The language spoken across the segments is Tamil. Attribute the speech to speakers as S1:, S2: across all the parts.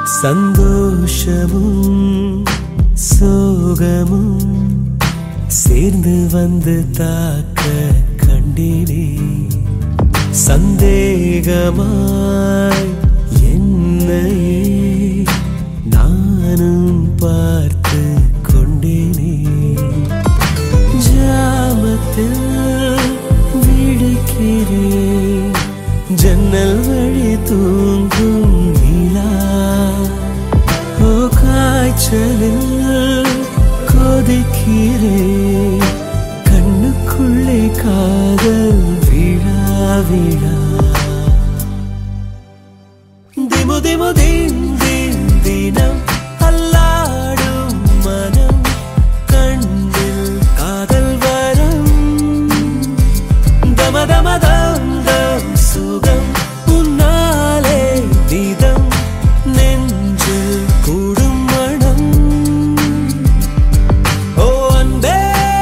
S1: சந்தோஷமும் சோகமும் சேர்ந்து வந்து தாக்க கண்டினே சந்தேகமாய் என்னையே நானும் பார்த்து கொண்டேனே ஜாமத்தில் விழிக்கிறேன் ஜன்னல் வழி தூங்கும் நிலா ஓ காய்ச்சலில் கொதிக்கிறேன் கண்ணுக்குள்ளே காதல் விழா விழா திமு திமு தின் தின் தினம் அல்லாடும் மனம் கண்ணில் காதல் வரம் தம தம தம் தம் சுகம் உன்னாலே நிதம் நெஞ்சில் கூடும் மனம் ஓ அன்பே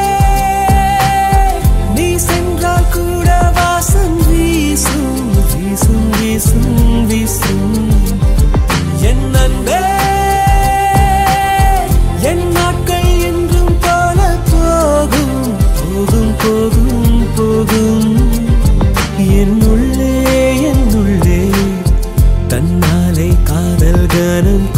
S1: நீ சென்றால் கூட வாசம் வீசும் வீசும் வீசும் வீசும் என் அன்பே என் நாட்கள் என்றும் போல போகும் போகும் போகும் போகும் என்னுள்ளே தன்னாலே காதல் கனம்